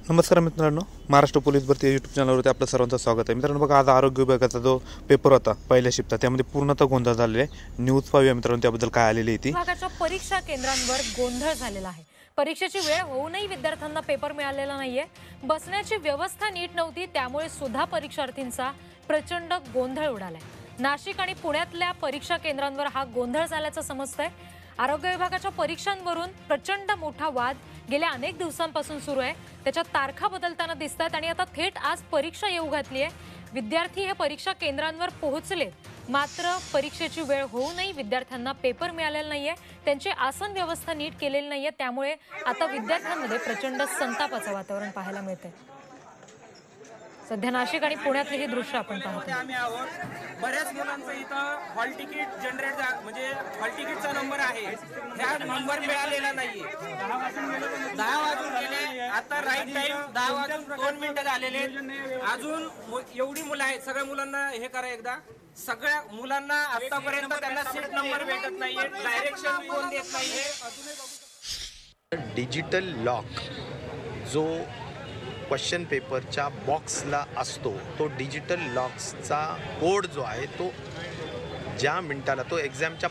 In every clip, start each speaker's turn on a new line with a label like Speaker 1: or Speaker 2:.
Speaker 1: नमस्कार मित्रांनो, महाराष्ट्र पोलीस भरती यूट्यूब चॅनलवरती आपलं सर्वांचं स्वागत आहे. मित्रांनो बघा, आज आरोग्य विभागाचा जो पेपर होता पहिल्या शिफ्टचा, त्यामध्ये पूर्णतः गोंधळ झालेला आहे. न्यूज पाहूया मित्रांनो त्याबद्दल काय आलेली आहे ती.
Speaker 2: विभागाच्या परीक्षा केंद्रांवर गोंधळ झालेला आहे. परीक्षेची वेळ होऊनही विद्यार्थ्यांना पेपर मिळालेला नाहीये. बसण्याची व्यवस्था नीट नव्हती, त्यामुळे सुद्धा परीक्षार्थींचा प्रचंड गोंधळ उडालाय. नाशिक आणि पुण्यातल्या परीक्षा केंद्रांवर हा गोंधळ झाल्याचं समजतंय. आरोग्य विभागाच्या परीक्षांवरून प्रचंड मोठा वाद गेल्या अनेक दिवसांपासून सुरू आहे. त्याच्यात तारखा बदलताना दिसतात आणि आता थेट आज परीक्षा येऊ घातली आहे. विद्यार्थी हे परीक्षा केंद्रांवर पोहोचले, मात्र परीक्षेची वेळ होऊनही विद्यार्थ्यांना पेपर मिळालेला नाहीये. त्यांची आसन व्यवस्था नीट केलेली नाहीये, त्यामुळे आता विद्यार्थ्यांमध्ये प्रचंड संतापाचं वातावरण पाहायला मिळतंय. सध्या नाशिक आणि पुण्यातले हे दृश्य आपण पाहतो.
Speaker 3: आम्ही आहोत बऱ्याच मुलांचं इथं हॉल तिकीट जनरेट म्हणजे हॉल तिकीटचा नंबर आहे, ह्या नंबर मिळालेला नाहीये. 10 वाजून गेले, आता राईट टाइम 10 वाजून 2 मिनिटं झालेले. अजून एवढी मुलं आहेत, सगळ्या मुलांना हे करा एकदा. सगळ्या मुलांना आतापर्यंत त्यांना सीट नंबर भेटत नाहीये, डायरेक्शन कोण देत नाहीये.
Speaker 4: डिजिटल लॉक जो क्वेश्चन पेपरच्या बॉक्सला असतो, तो डिजिटल लॉक्सचा कोड जो आहे तो ज्या मिनिटाला तो एक्झामच्या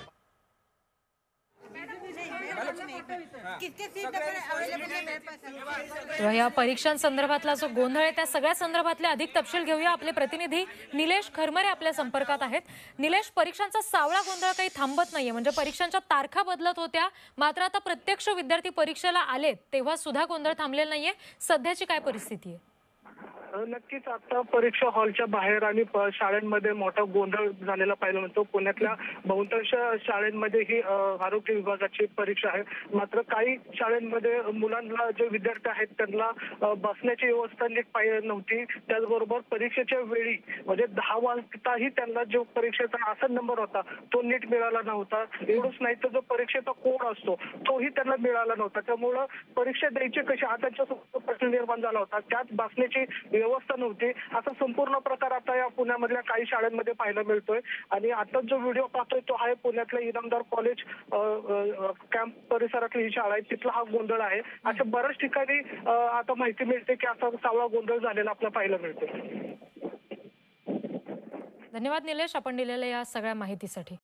Speaker 2: या परीक्षांसंदर्भातला जो गोंधळ आहे त्या सगळ्या संदर्भातले अधिक तपशील घेऊया. आपले प्रतिनिधी निलेश खरमरे आपल्या संपर्कात आहेत. निलेश, परीक्षांचा सावळा गोंधळ काही थांबत नाहीये, म्हणजे परीक्षांच्या तारखा बदलत होत्या, मात्र आता प्रत्यक्ष विद्यार्थी परीक्षेला आलेत तेव्हा सुद्धा गोंधळ थांबलेला नाहीये. सध्याची काय परिस्थिती आहे?
Speaker 5: नक्कीच आता परीक्षा हॉलच्या बाहेर आणि शाळांमध्ये मोठा गोंधळ झालेला पाहायला मिळतो. पुण्यातल्या बहुतांश शाळांमध्ये ही आरोग्य विभागाची परीक्षा आहे, मात्र काही शाळांमध्ये मुलांना जे विद्यार्थी आहेत त्यांना बसण्याची व्यवस्था नीट पाहिजे नव्हती. त्याचबरोबर परीक्षेच्या वेळी म्हणजे 10 वाजताही त्यांना जो परीक्षेचा आसन नंबर होता तो नीट मिळाला नव्हता. एवढंच नाही तर जो परीक्षेचा कोड असतो तोही त्यांना मिळाला नव्हता. त्यामुळं परीक्षा द्यायची कशी हा त्यांच्यासमोर प्रश्न निर्माण झाला होता. त्यात बसण्याची व्यवस्था नव्हती. असा संपूर्ण प्रकार आता या पुण्यामधल्या काही शाळांमध्ये पाहायला मिळतोय. आणि आता जो व्हिडिओ पाहतोय तो आहे पुण्यातल्या इनामदार कॉलेज कॅम्प परिसरातली ही शाळा आहे, तिथला हा गोंधळ आहे. अशा बऱ्याच ठिकाणी आता माहिती मिळते की असा सावळा गोंधळ झालेला आपल्याला पाहायला मिळतोय.
Speaker 2: धन्यवाद निलेश, आपण दिलेल्या या सगळ्या माहितीसाठी.